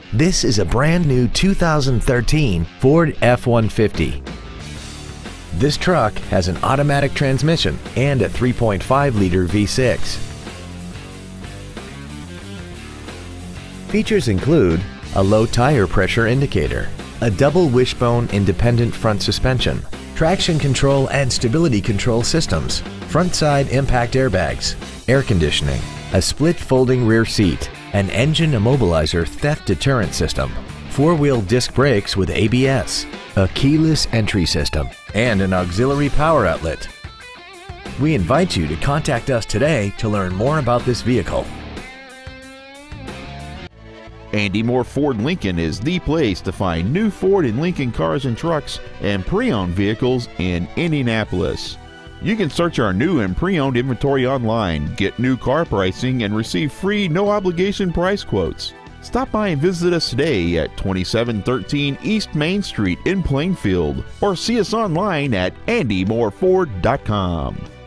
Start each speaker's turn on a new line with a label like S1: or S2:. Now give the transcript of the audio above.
S1: This is a brand new 2013 Ford F-150. This truck has an automatic transmission and a 3.5-liter V6. Features include a low tire pressure indicator, a double wishbone independent front suspension, traction control and stability control systems, front side impact airbags, air conditioning, a split folding rear seat, an engine immobilizer theft deterrent system, 4-wheel disc brakes with ABS, a keyless entry system, and an auxiliary power outlet. We invite you to contact us today to learn more about this vehicle.
S2: Andy Mohr Ford Lincoln is the place to find new Ford and Lincoln cars and trucks and pre-owned vehicles in Indianapolis. You can search our new and pre-owned inventory online, get new car pricing, and receive free no-obligation price quotes. Stop by and visit us today at 2713 East Main Street in Plainfield, or see us online at andymohrford.com.